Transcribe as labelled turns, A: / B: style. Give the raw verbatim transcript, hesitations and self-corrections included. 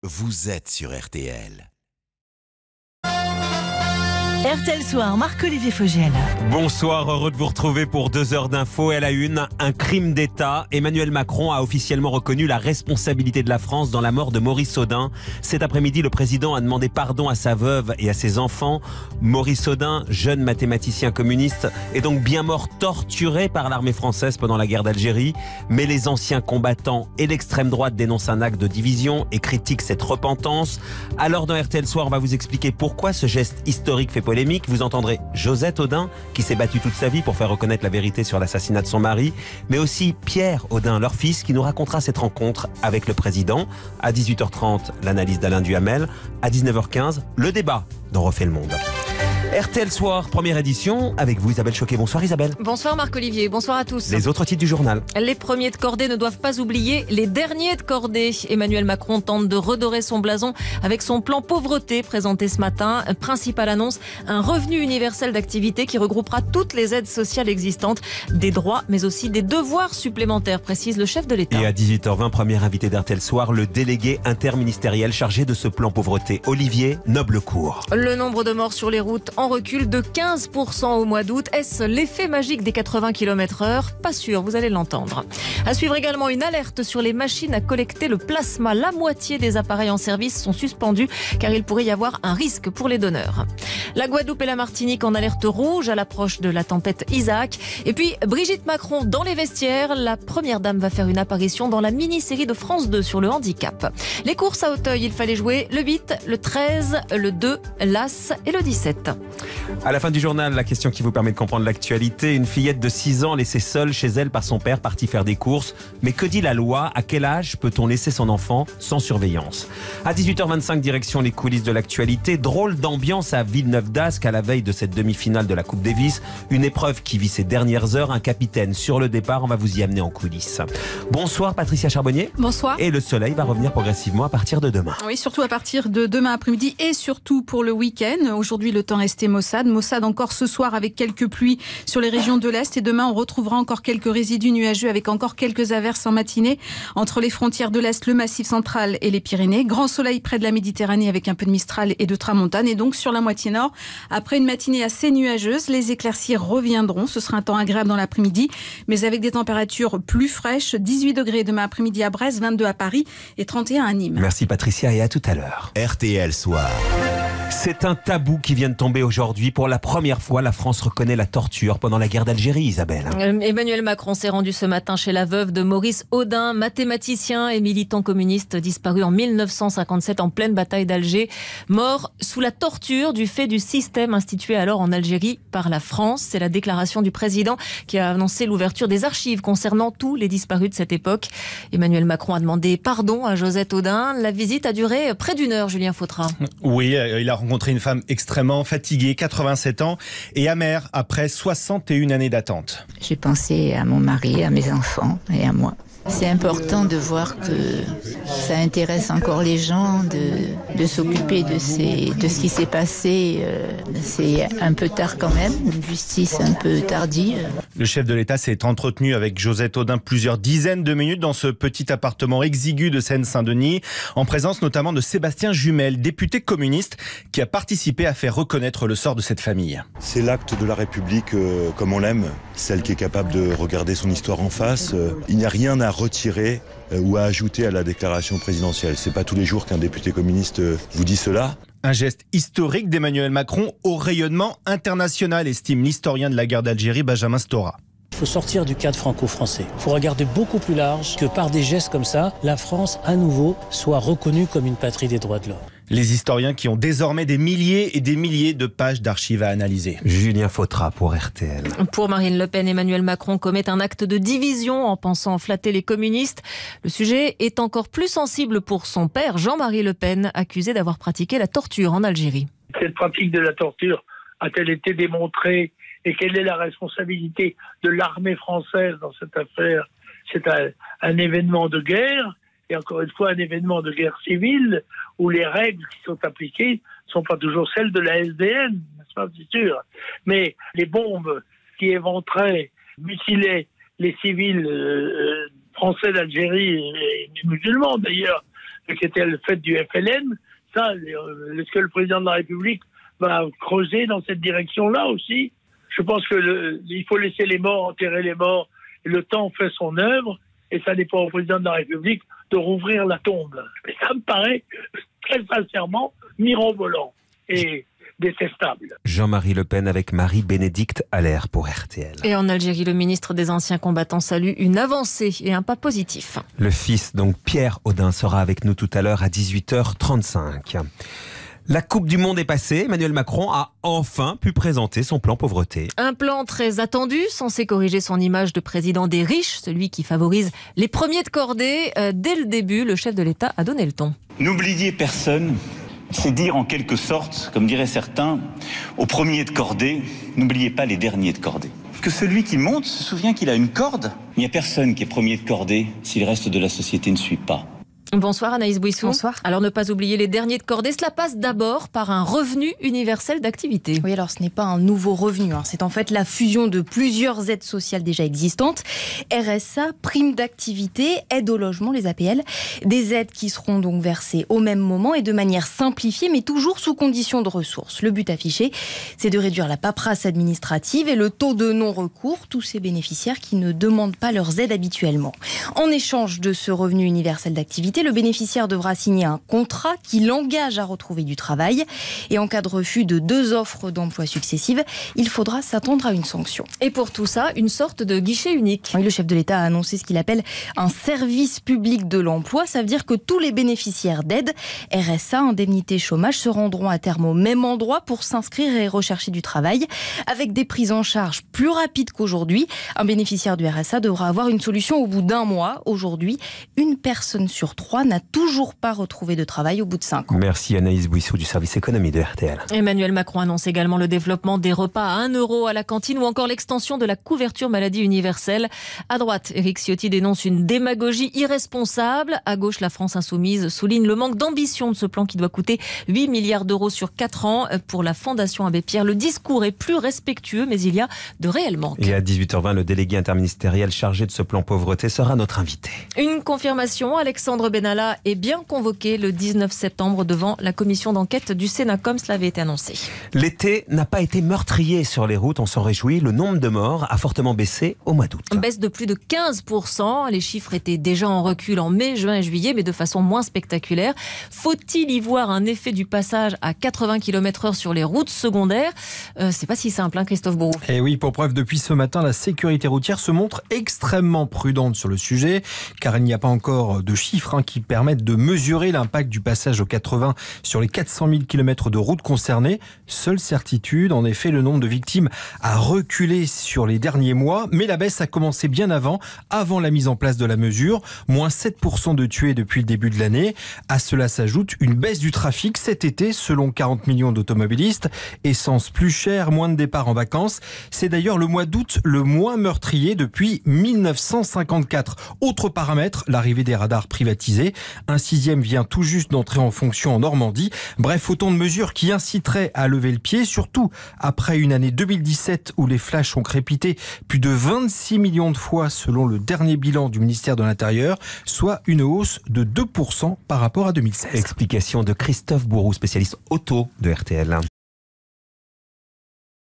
A: Vous êtes sur R T L.
B: R T L Soir, Marc-Olivier Fogiel.
C: Bonsoir, heureux de vous retrouver pour deux heures d'infos. À la une, un crime d'État. Emmanuel Macron a officiellement reconnu la responsabilité de la France dans la mort de Maurice Audin. Cet après-midi, le président a demandé pardon à sa veuve et à ses enfants. Maurice Audin, jeune mathématicien communiste, est donc bien mort torturé par l'armée française pendant la guerre d'Algérie. Mais les anciens combattants et l'extrême droite dénoncent un acte de division et critiquent cette repentance. Alors dans R T L Soir, on va vous expliquer pourquoi ce geste historique fait polémique. Vous entendrez Josette Audin, qui s'est battue toute sa vie pour faire reconnaître la vérité sur l'assassinat de son mari, mais aussi Pierre Audin, leur fils, qui nous racontera cette rencontre avec le président. À dix-huit heures trente, l'analyse d'Alain Duhamel. À dix-neuf heures quinze, le débat dont refait le monde. R T L Soir, première édition, avec vous Isabelle Choquet. Bonsoir Isabelle.
D: Bonsoir Marc-Olivier, bonsoir à tous.
C: Les autres titres du journal.
D: Les premiers de cordée ne doivent pas oublier les derniers de cordée. Emmanuel Macron tente de redorer son blason avec son plan pauvreté présenté ce matin. Principale annonce, un revenu universel d'activité qui regroupera toutes les aides sociales existantes, des droits mais aussi des devoirs supplémentaires, précise le chef de l'État.
C: Et à dix-huit heures vingt, première invité d'R T L Soir, le délégué interministériel chargé de ce plan pauvreté, Olivier Noblecourt.
D: Le nombre de morts sur les routes en recul de quinze pour cent au mois d'août. Est-ce l'effet magique des quatre-vingts kilomètres heure? Pas sûr, vous allez l'entendre. À suivre également une alerte sur les machines à collecter le plasma. La moitié des appareils en service sont suspendus car il pourrait y avoir un risque pour les donneurs. La Guadeloupe et la Martinique en alerte rouge à l'approche de la tempête Isaac. Et puis Brigitte Macron dans les vestiaires. La première dame va faire une apparition dans la mini-série de France deux sur le handicap. Les courses à Auteuil, il fallait jouer le huit, le treize, le deux, l'As et le dix-sept.
C: À la fin du journal, la question qui vous permet de comprendre l'actualité. Une fillette de six ans laissée seule chez elle par son père parti faire des courses. Mais que dit la loi? À quel âge peut-on laisser son enfant sans surveillance? À dix-huit heures vingt-cinq, direction les coulisses de l'actualité. Drôle d'ambiance à Villeneuve-d'Ascq à la veille de cette demi-finale de la Coupe Davis. Une épreuve qui vit ses dernières heures. Un capitaine sur le départ. On va vous y amener en coulisses. Bonsoir Patricia Charbonnier.
E: Bonsoir.
C: Et le soleil va revenir progressivement à partir de demain.
E: Oui, surtout à partir de demain après-midi et surtout pour le week-end. Aujourd'hui, le temps restait maussade. Maussade encore ce soir avec quelques pluies sur les régions de l'Est. Et demain, on retrouvera encore quelques résidus nuageux avec encore quelques averses en matinée entre les frontières de l'Est, le Massif central et les Pyrénées. Grand soleil près de la Méditerranée avec un peu de Mistral et de Tramontane. Et donc sur la moitié nord, après une matinée assez nuageuse, les éclaircies reviendront. Ce sera un temps agréable dans l'après-midi, mais avec des températures plus fraîches. dix-huit degrés demain après-midi à Brest, vingt-deux à Paris et trente et un à Nîmes.
C: Merci Patricia et à tout à l'heure.
A: R T L Soir.
C: C'est un tabou qui vient de tomber aujourd'hui. Pour la première fois, la France reconnaît la torture pendant la guerre d'Algérie, Isabelle.
D: Emmanuel Macron s'est rendu ce matin chez la veuve de Maurice Audin, mathématicien et militant communiste disparu en mille neuf cent cinquante-sept en pleine bataille d'Alger, mort sous la torture du fait du système institué alors en Algérie par la France. C'est la déclaration du président qui a annoncé l'ouverture des archives concernant tous les disparus de cette époque. Emmanuel Macron a demandé pardon à Josette Audin. La visite a duré près d'une heure, Julien Fautra.
F: Oui, il a rencontré une femme extrêmement fatiguée, quatre-vingt-sept ans, et amère après soixante et une années d'attente.
G: J'ai pensé à mon mari, à mes enfants et à moi. C'est important de voir que ça intéresse encore les gens, de, de s'occuper de, ces, de ce qui s'est passé. Euh, c'est un peu tard quand même, une justice un peu tardive.
F: Le chef de l'État s'est entretenu avec Josette Audin plusieurs dizaines de minutes dans ce petit appartement exigu de Seine-Saint-Denis, en présence notamment de Sébastien Jumel, député communiste, qui a participé à faire reconnaître le sort de cette famille.
H: C'est l'acte de la République euh, comme on l'aime, celle qui est capable de regarder son histoire en face. Euh, il n'y a rien à retirer euh, ou à ajouter à la déclaration présidentielle. C'est pas tous les jours qu'un député communiste euh, vous dit cela.
F: Un geste historique d'Emmanuel Macron au rayonnement international, estime l'historien de la guerre d'Algérie Benjamin Stora.
I: Il faut sortir du cadre franco-français. Il faut regarder beaucoup plus large, que par des gestes comme ça, la France, à nouveau, soit reconnue comme une patrie des droits de l'homme.
F: Les historiens qui ont désormais des milliers et des milliers de pages d'archives à analyser.
C: Julien Fautra pour R T L.
D: Pour Marine Le Pen, Emmanuel Macron commet un acte de division en pensant flatter les communistes. Le sujet est encore plus sensible pour son père, Jean-Marie Le Pen, accusé d'avoir pratiqué la torture en Algérie.
J: Cette pratique de la torture a-t-elle été démontrée et quelle est la responsabilité de l'armée française dans cette affaire? C'est un, un événement de guerre. Et encore une fois, un événement de guerre civile où les règles qui sont appliquées ne sont pas toujours celles de la S D N, n'est-ce pas, c'est sûr. Mais les bombes qui éventraient, mutilaient les civils euh, français d'Algérie et musulmans d'ailleurs, qui était le fait du F L N. Ça, est-ce que le président de la République va creuser dans cette direction-là aussi? Je pense que le, il faut laisser les morts enterrer les morts. Le temps fait son œuvre et ça dépend au président de la République de rouvrir la tombe. Et ça me paraît très sincèrement mirobolant et détestable.
C: Jean-Marie Le Pen avec Marie-Bénédicte Allaire pour R T L.
D: Et en Algérie, le ministre des Anciens Combattants salue une avancée et un pas positif.
C: Le fils, donc Pierre Audin, sera avec nous tout à l'heure à dix-huit heures trente-cinq. La Coupe du Monde est passée, Emmanuel Macron a enfin pu présenter son plan pauvreté.
D: Un plan très attendu, censé corriger son image de président des riches, celui qui favorise les premiers de cordée. Euh, dès le début, le chef de l'État a donné le ton.
K: N'oubliez personne, c'est dire en quelque sorte, comme diraient certains, aux premiers de cordée, n'oubliez pas les derniers de cordée. Que celui qui monte se souvient qu'il a une corde. Il n'y a personne qui est premier de cordée si le reste de la société ne suit pas.
D: Bonsoir Anaïs Bouissou.
L: Bonsoir.
D: Alors ne pas oublier les derniers de cordée, cela passe d'abord par un revenu universel d'activité.
L: Oui, alors ce n'est pas un nouveau revenu, hein. C'est en fait la fusion de plusieurs aides sociales déjà existantes. R S A, prime d'activité, aide au logement, les A P L. Des aides qui seront donc versées au même moment et de manière simplifiée, mais toujours sous condition de ressources. Le but affiché, c'est de réduire la paperasse administrative et le taux de non-recours, tous ces bénéficiaires qui ne demandent pas leurs aides habituellement. En échange de ce revenu universel d'activité, le bénéficiaire devra signer un contrat qui l'engage à retrouver du travail. Et en cas de refus de deux offres d'emploi successives, il faudra s'attendre à une sanction.
D: Et pour tout ça, une sorte de guichet unique.
L: Oui, le chef de l'État a annoncé ce qu'il appelle un service public de l'emploi. Ça veut dire que tous les bénéficiaires d'aide, R S A, indemnité chômage, se rendront à terme au même endroit pour s'inscrire et rechercher du travail, avec des prises en charge plus rapides qu'aujourd'hui. Un bénéficiaire du R S A devra avoir une solution au bout d'un mois. Aujourd'hui, une personne sur trois n'a toujours pas retrouvé de travail au bout de cinq ans.
C: Merci Anaïs Bouissou du service économie de R T L.
D: Emmanuel Macron annonce également le développement des repas à un euro à la cantine ou encore l'extension de la couverture maladie universelle. À droite, Éric Ciotti dénonce une démagogie irresponsable. À gauche, la France insoumise souligne le manque d'ambition de ce plan qui doit coûter huit milliards d'euros sur quatre ans. Pour la Fondation Abbé Pierre, le discours est plus respectueux, mais il y a de réels manques.
C: Et à dix-huit heures vingt, le délégué interministériel chargé de ce plan pauvreté sera notre invité.
D: Une confirmation, Alexandre Benalla est bien convoqué le dix-neuf septembre devant la commission d'enquête du Sénat, comme cela avait été annoncé.
C: L'été n'a pas été meurtrier sur les routes, on s'en réjouit. Le nombre de morts a fortement baissé au mois d'août.
D: Baisse de plus de quinze pour cent. Les chiffres étaient déjà en recul en mai, juin et juillet, mais de façon moins spectaculaire. Faut-il y voir un effet du passage à quatre-vingts kilomètres heure sur les routes secondaires? euh, C'est pas si simple, hein, Christophe Bourreau.
M: Et oui, pour preuve, depuis ce matin, la sécurité routière se montre extrêmement prudente sur le sujet, car il n'y a pas encore de chiffres hein, qui permettent de mesurer l'impact du passage au quatre-vingts sur les quatre cent mille kilomètres de routes concernées. Seule certitude, en effet, le nombre de victimes a reculé sur les derniers mois, mais la baisse a commencé bien avant, avant la mise en place de la mesure. Moins sept pour cent de tués depuis le début de l'année. À cela s'ajoute une baisse du trafic cet été, selon quarante millions d'automobilistes. Essence plus chère, moins de départs en vacances. C'est d'ailleurs le mois d'août le moins meurtrier depuis mille neuf cent cinquante-quatre. Autre paramètre, l'arrivée des radars privatisés. Un sixième vient tout juste d'entrer en fonction en Normandie. Bref, autant de mesures qui inciteraient à lever le pied, surtout après une année deux mille dix-sept où les flashs ont crépité plus de vingt-six millions de fois selon le dernier bilan du ministère de l'Intérieur, soit une hausse de deux pour cent par rapport à deux mille seize.
C: Explication de Christophe Bourreau, spécialiste auto de R T L.